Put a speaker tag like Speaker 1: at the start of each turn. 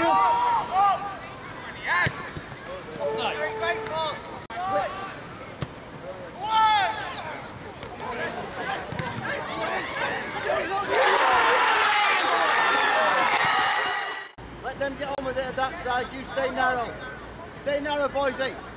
Speaker 1: Let them get on with it at that side. You stay narrow. Stay narrow, boysy.